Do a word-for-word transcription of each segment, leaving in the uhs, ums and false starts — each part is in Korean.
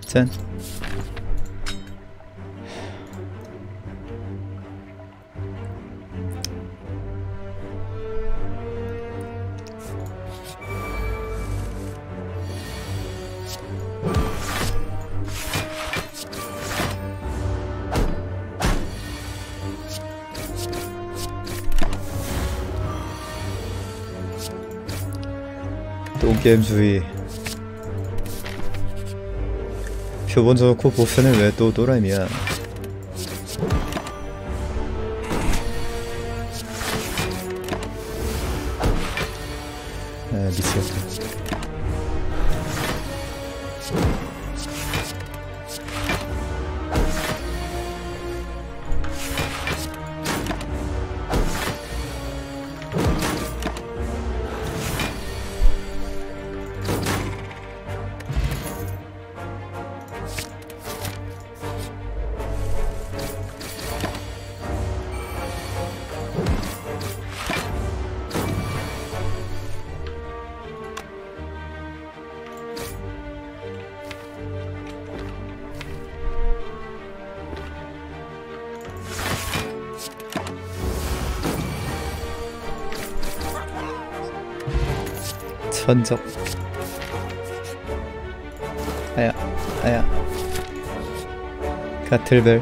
짠. 똥게임 주의. 표본 좋고 보스는 왜 또 또라이야. 아 미치겠다. 천적. 아야 아야. 가틀벨.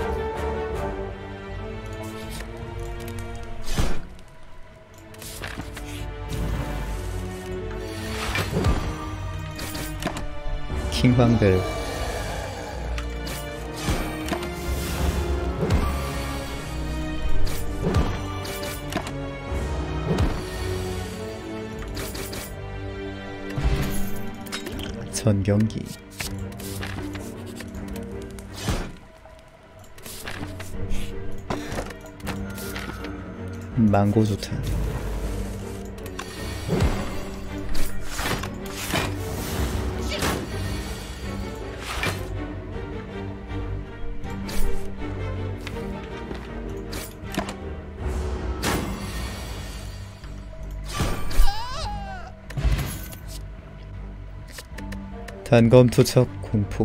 킹황벨. 전경기. 망고 좋다. 단검 투척 공포.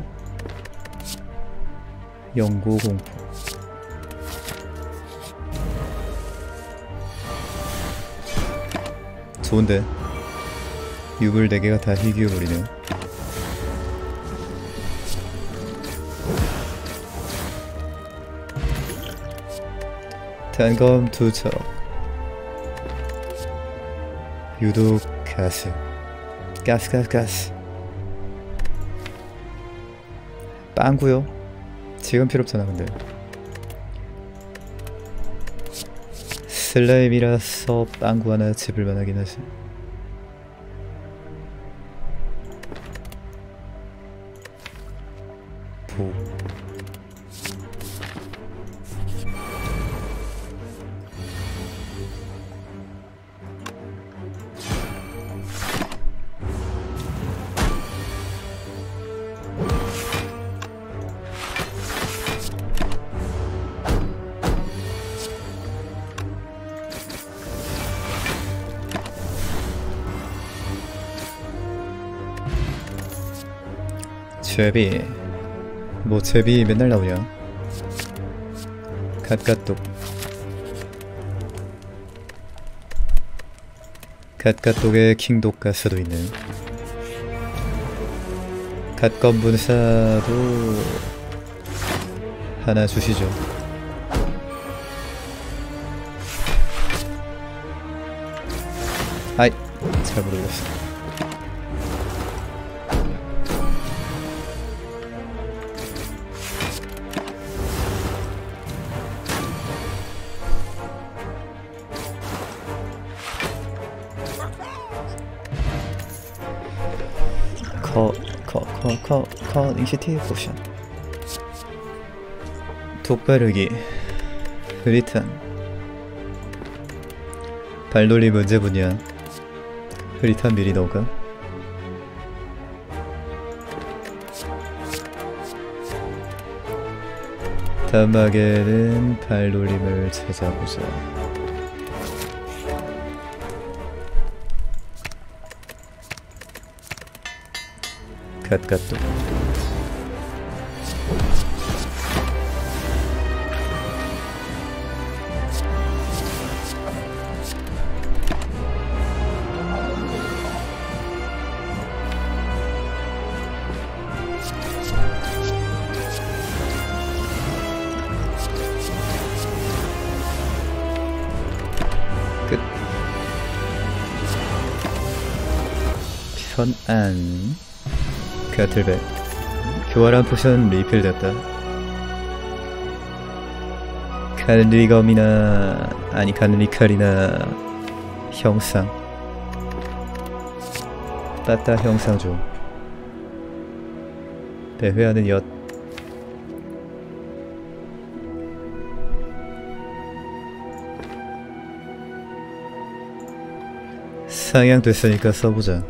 영구 공포. 좋은데 유불 네 개가 다 희귀유물이네. 단검 투척. 유독 가스. 가스 가스 가스. 빵구요? 지금 필요 없잖아 근데. 슬라임이라서 빵구 하나 집을만 하긴 하지. 보. 제비. 뭐 제비 맨날 나오냐. 갓갓독. 갓갓독에 킹독가스도 있는. 갓검분사도 하나 주시죠. 아이 잘 모르겠어. 커, 커, 커, 커, 커, 이니시티브 포션. 독바르기. 흐릿한. 발놀림 언제부냐. 흐릿한 미리 너가. 다음하게는 발놀림을 찾아보자. 갓갓도. 현안 가틀백 교활한 포션 리필됐다. 칼리검이나 아니 칼리칼이나 형상 빠따 형상 중 배회하는 엿 상향됐으니까 써보자.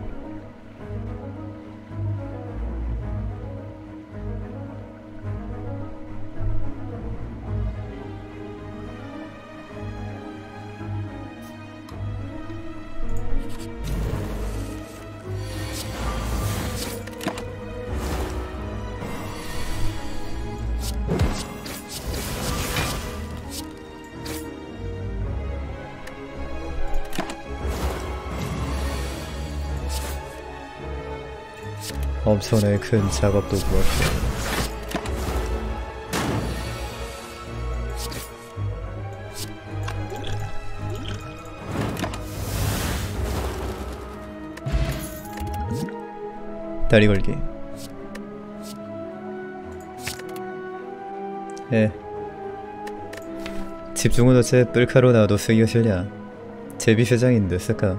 엄청나게 큰 작업도 부었고 다리 걸기. 예. 집중은 어째 뿔카로 나와도 쓰기가 싫냐. 제비쇄장인데 쓸까.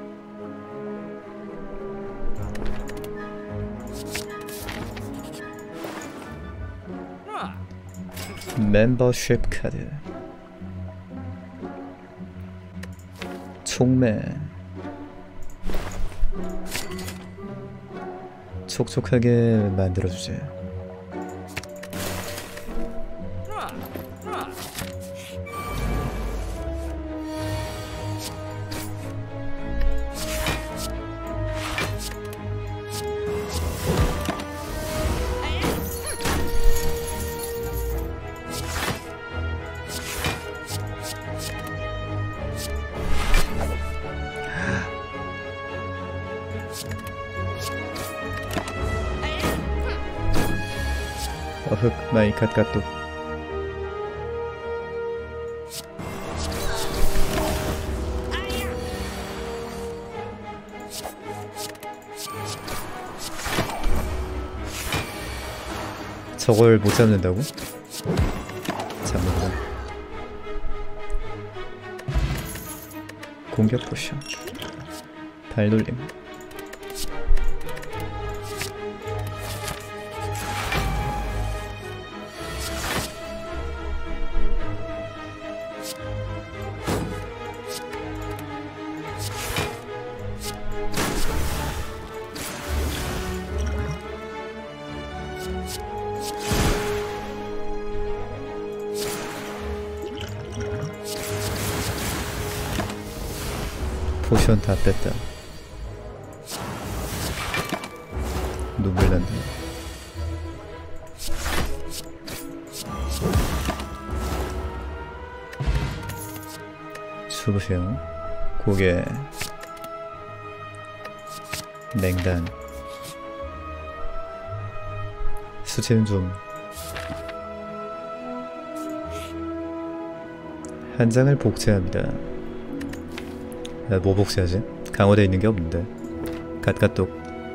멤버십 카드 촉매 촉촉하게 만들어주지. 어흑 마이 갓갓도 저걸 못 잡는다고? 잡는다. 공격 포션 발놀림 포션 다 뺐다. 눈물 난다. 주무세요. 고개 냉단 수치는 좀 한 장을 복제합니다. 뭐 복제하지? 강화되어 있는 게 없는데. 갓갓독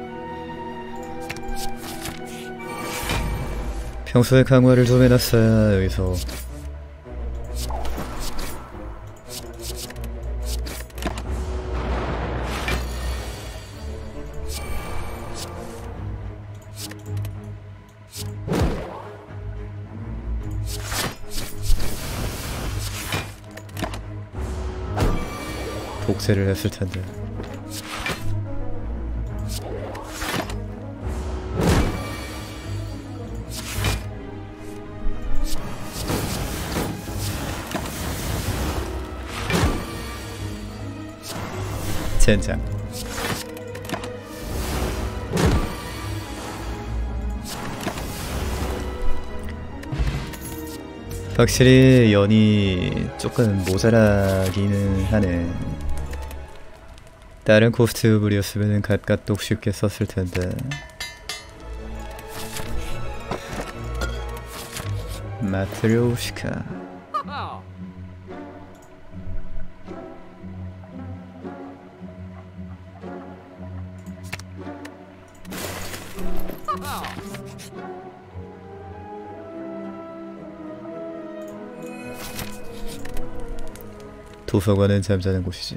평소에 강화를 좀 해놨어야 여기서 복제를 했을 텐데. 젠장. 확실히 연이 조금 모자라기는 하네. 다른 코스트블이었으면 갓갓독 쉽게 썼을 텐데. 마트리오시카 도서관은 잠자는 곳이지.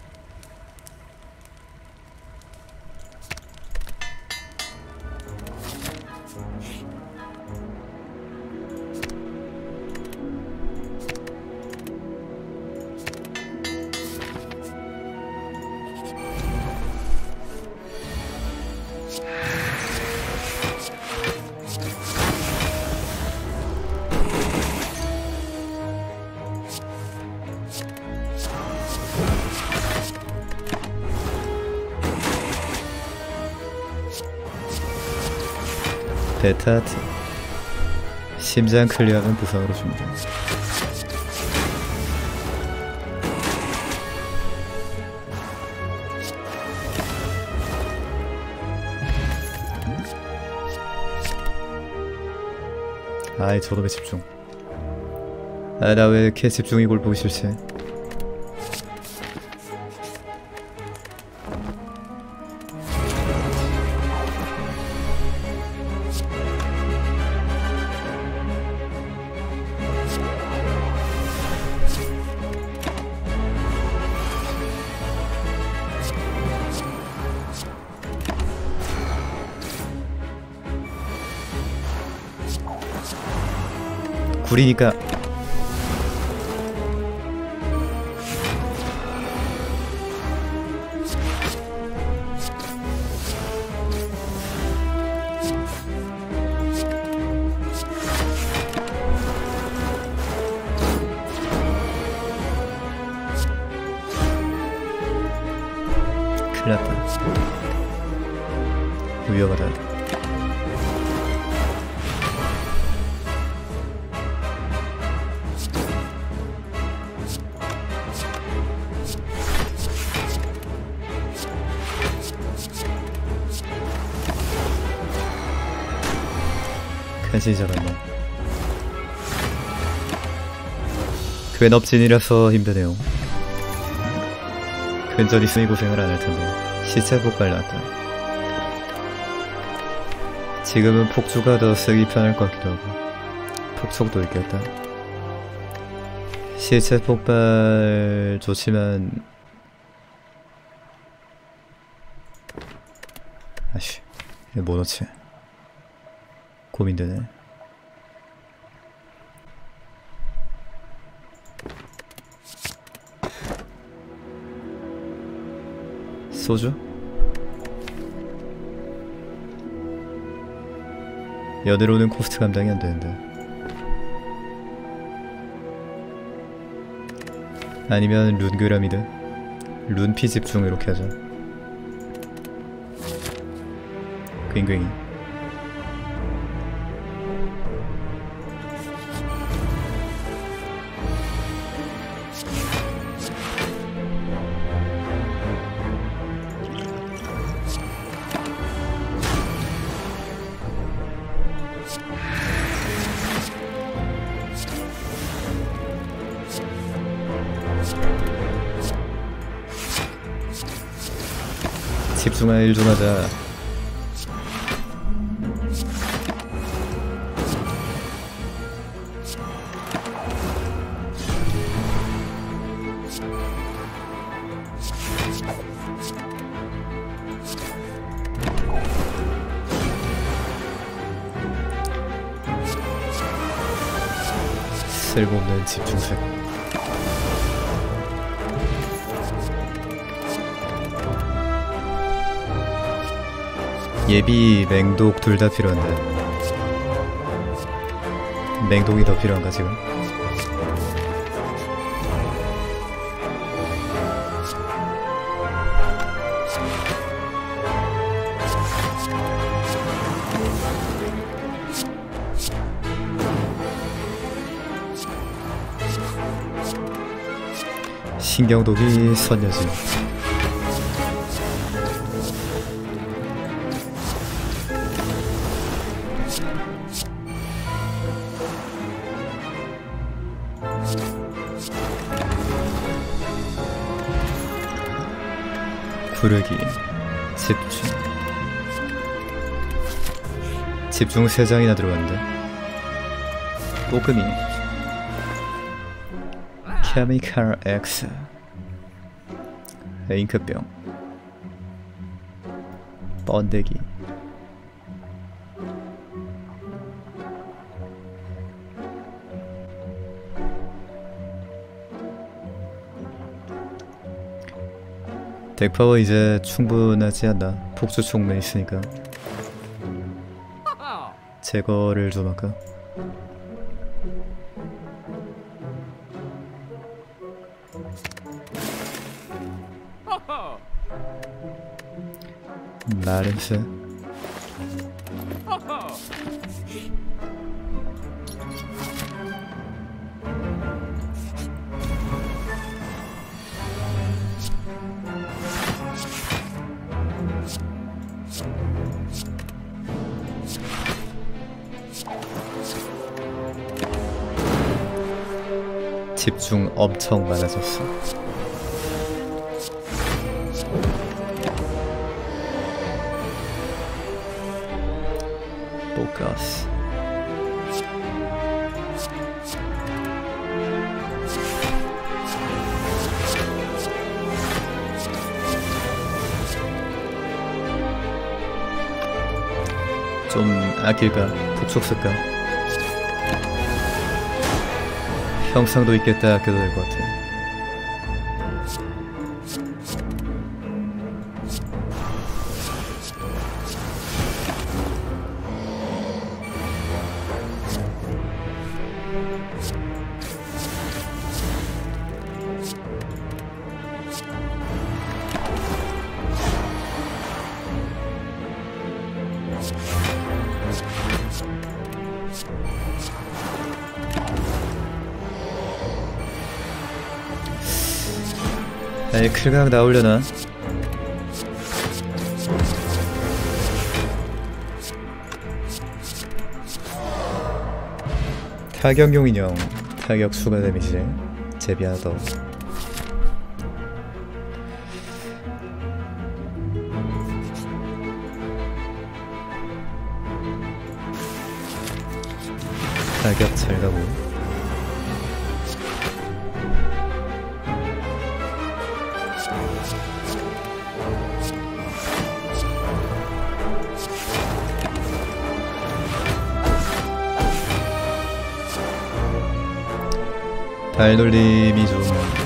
베타트 심장 클리어는 부상으로 줍니다. 아이 저놈의 집중. 아 나 왜 이렇게 집중 이걸 보기 싫지? 구리니까 큰일났다. 위험하다. 간신히 잡았네. 괜업진이라서 힘드네요. 근절 있으니 고생을 안 할 텐데. 시체 폭발 나왔다. 지금은 폭주가 더 쓰기 편할 것 같기도 하고 폭속도 있겠다. 시체 폭발 좋지만 아씨 이거 뭐 넣지? 고민되네. 소주? 여대로는 코스트 감당이 안 되는데. 아니면 룬그라미드? 룬피 집중 이렇게 하자. 괭괭이. 집중하자 일 좀 하자. 쓸모없는 집중색. 예비, 맹독 둘 다 필요한데 맹독이 더 필요한가 지금? 신경독이 선녀지. 구르기, 집중. 집중 세 장이나 들어갔는데. 뽀금이 케미칼 X 잉크병 번데기 덱파워 이제 충분하지 않나? 폭주 총매 있으니까 제거를 좀 할까? 마름새 집중 엄청 많아졌어. 포커스 좀 아낄까? 북쪽 쓸까? 형상도 있겠다 아껴도 될 것 같아. 아니 클각 나오려나? 타격용 인형 타격 추가 데미지 제비 하나 더. 타격 잘 가고. 발놀림이 좀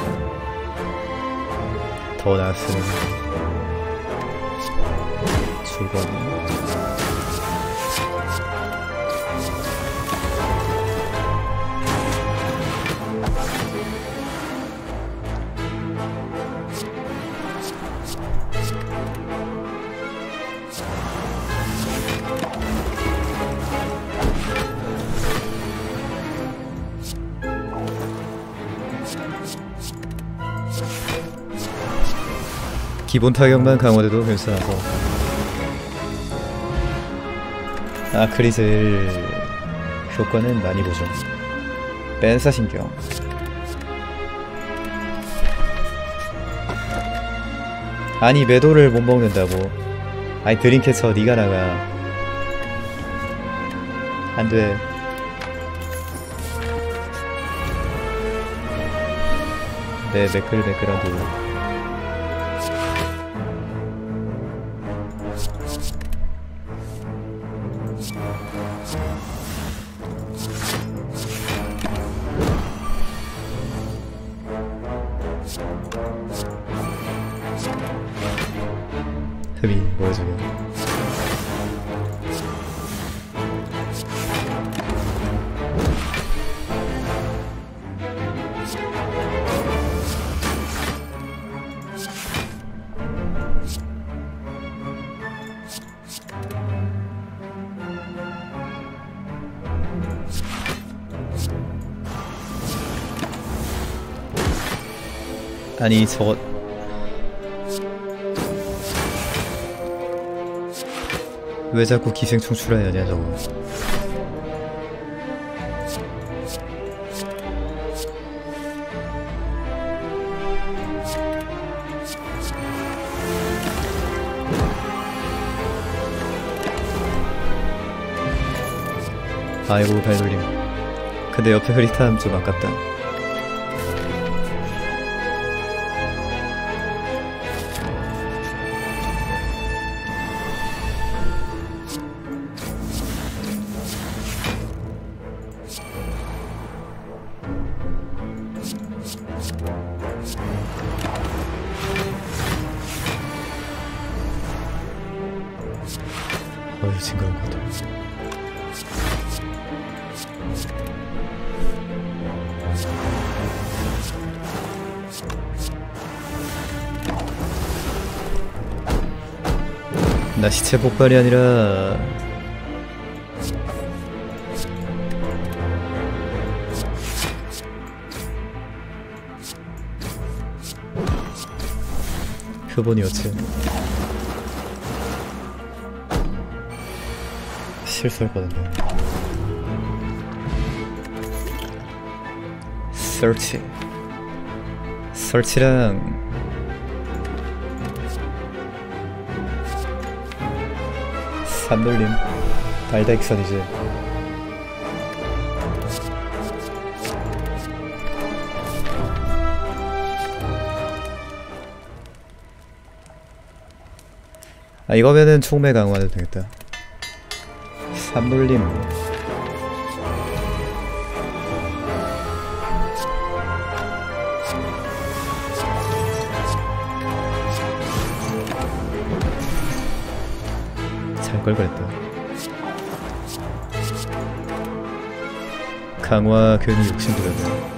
더 나았으면. 주거니 기본 타격만 강화돼도 괜찮아서. 아크리젤 효과는 많이 보죠. 뺀사신경 아니 매도를 못 먹는다고. 아니 드림캐쳐 니가 나가. 안돼. 네 매끌매끌하고. 흠이 뭐야 저게. 아니 저거 왜 자꾸 기생충 출하냐냐 저거. 아이고 발놀림. 근데 옆에 흐릿함 좀 아깝다. 어이 징그러운 것들. 나 시체 폭발이 아니라 표본이었지. 실수할 뻔했네. 설치 설치랑 산돌림 발다익선이지. 아 이거면은 총매 강화해도 되겠다. 산돌림 잘 걸 그랬다. 강화 괜히 욕심부렸네.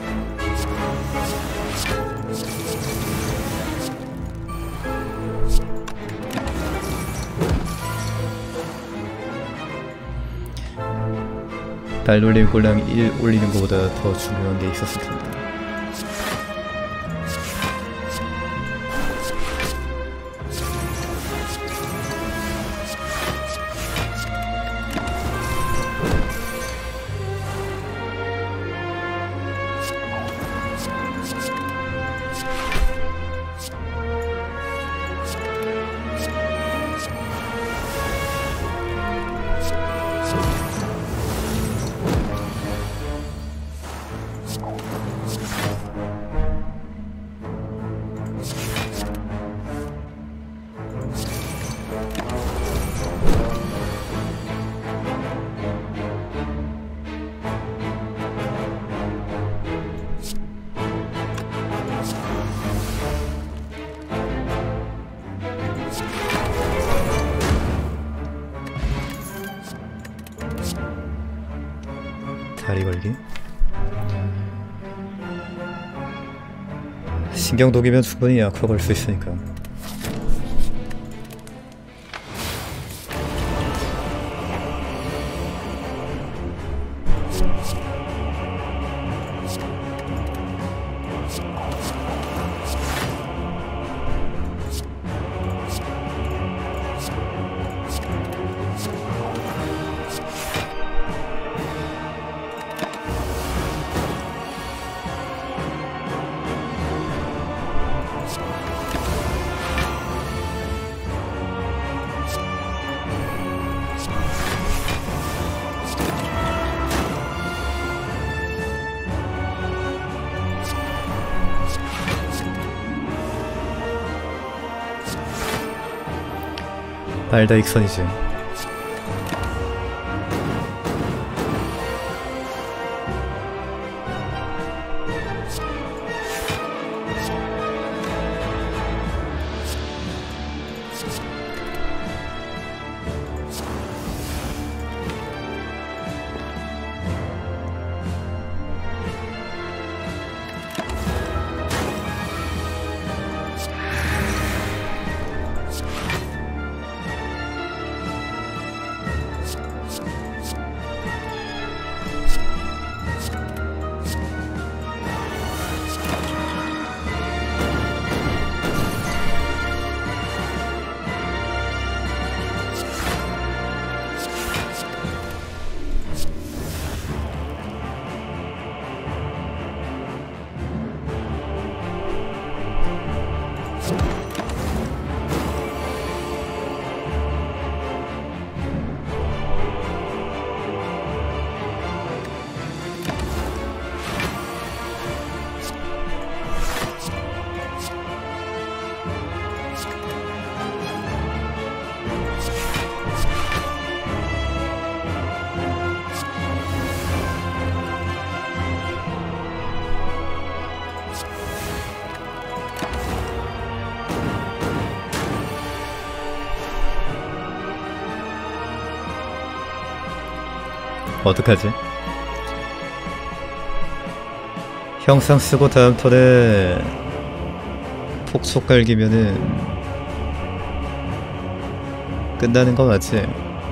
발놀림 꼴랑 일 올리는 것보다 더 중요한 게 있었을 텐데. 다리 걸기? 신경독이면 충분히 약화 걸 수 있으니까. 발다익선이지. 어떡하지? 형상 쓰고 다음 턴에 폭속 갈기면은 끝나는 거 맞지?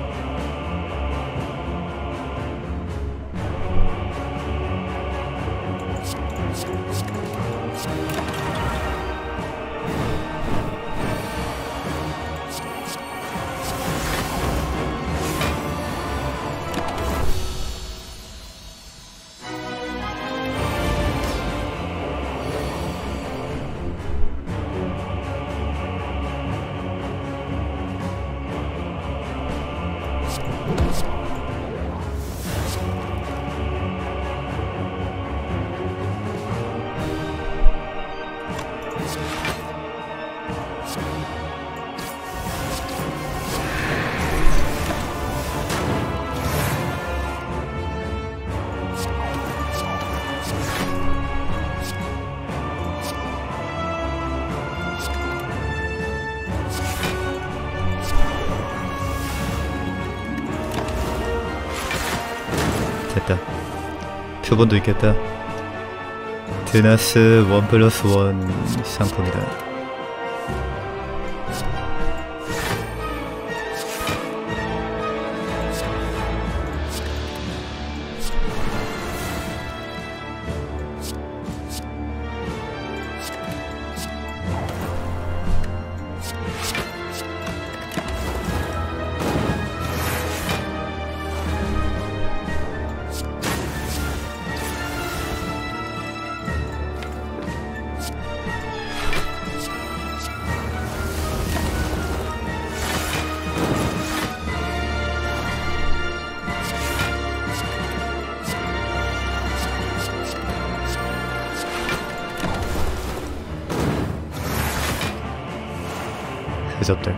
됐다. 표본도 있겠다. 드나스 원 플러스 원 상품이다. 해적들.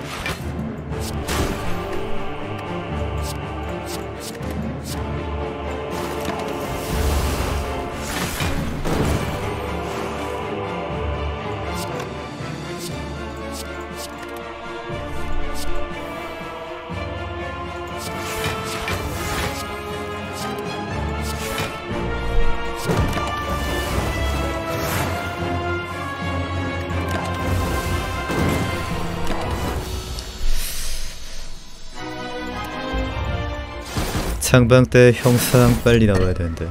창방 때 형상 빨리 나와야 되는데.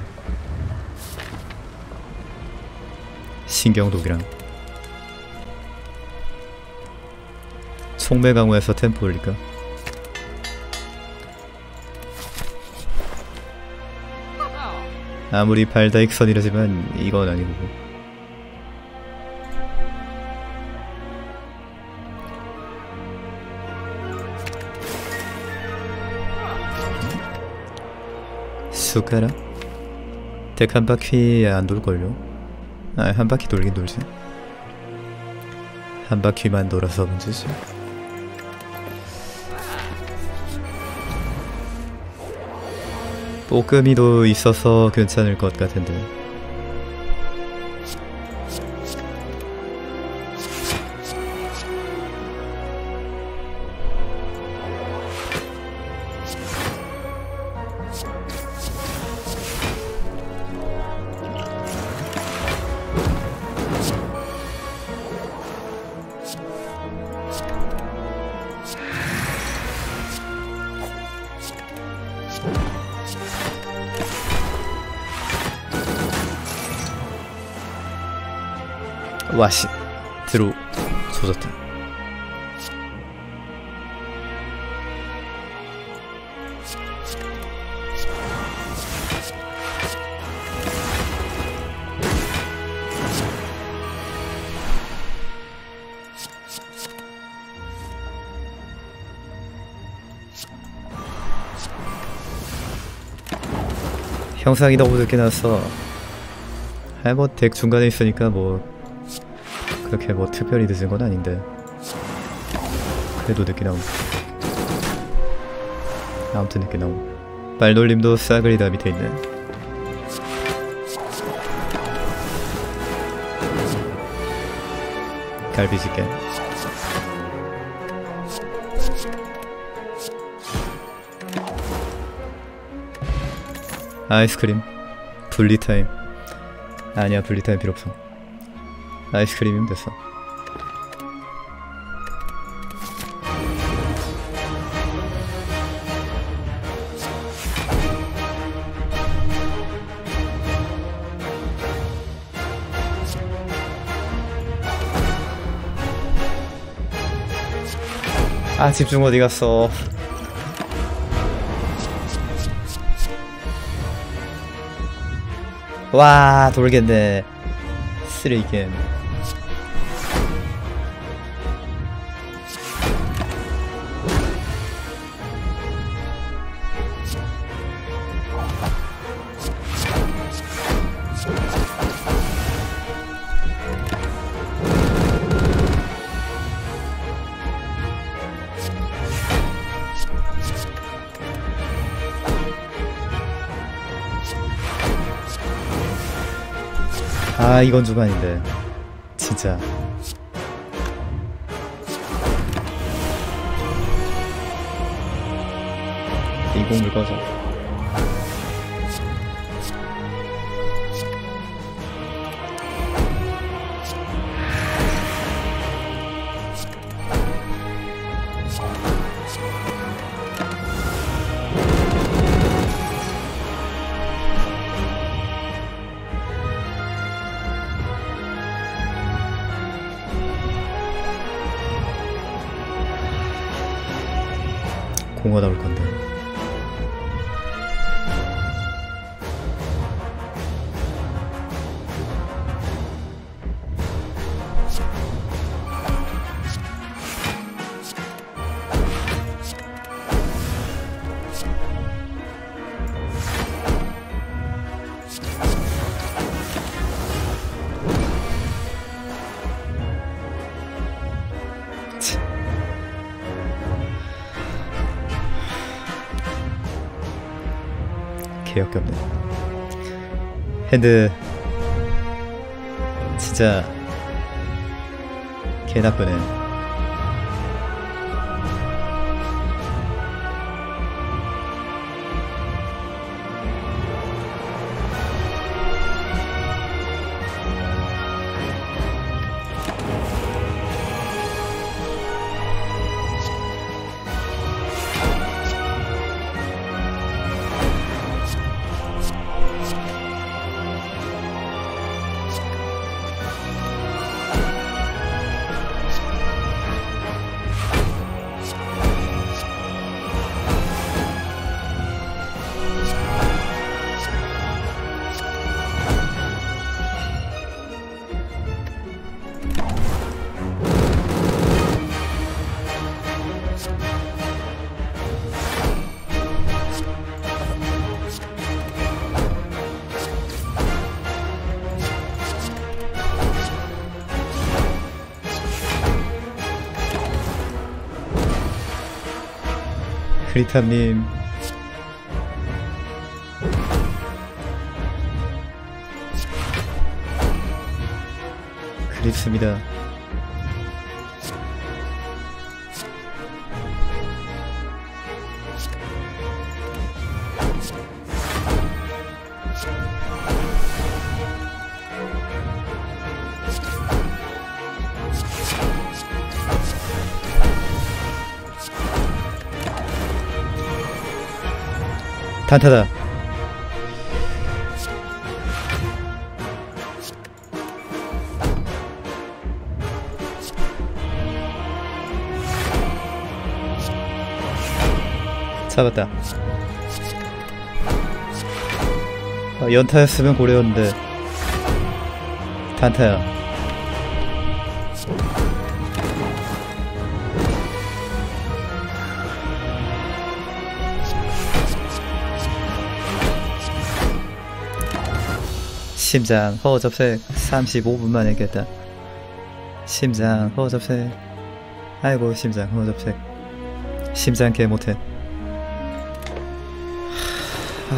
신경독이랑 총매 강화해서 템포 올릴까? 아무리 발다익선이라지만 이건 아니고. 숟가락? 덱 한 바퀴 안 돌걸요? 아, 한 바퀴 돌긴 돌지. 한 바퀴만 돌아서 문제지. 뽀금이도 있어서 괜찮을 것 같은데. 와씨, 드로 조졌다. 형상이 너무 늦게 나왔어. 아, 뭐 덱 중간에 있으니까 뭐 그렇게 뭐 특별히 늦은 건 아닌데 그래도 늦게 나옴. 아무튼 늦게 나옴. 발놀림도 싸그리다 밑에 있네. 갈비지게. 아이스크림. 분리타임. 아니야, 분리타임 필요 없어. 아이스크림이면 됐어. 아, 집중 어디 갔어? 와, 돌겠네. 쓰레기겜. 아, 이건 주간인데 진짜. 인공물 꺼져. 공허 나올 건데. 개역겹네. 핸드 진짜 개 나쁘네. 그리타님 그립습니다. 단타다. 잡았다. 어, 연타였으면 고래였는데 단타야. 심장 허접색. 삼십오 분 만에 깼다. 심장 허접색. 아이고 심장 허접색. 심장 개 못해. 하...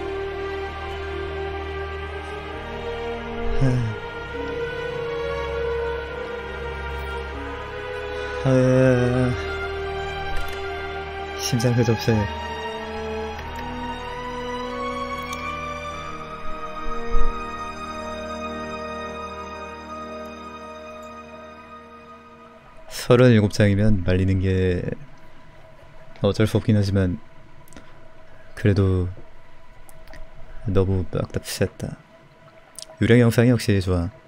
하... 하... 심장 허접색. 서른일곱 장이면 말리는 게 어쩔 수 없긴 하지만 그래도 너무 빡답했다. 유령 영상이 역시 좋아.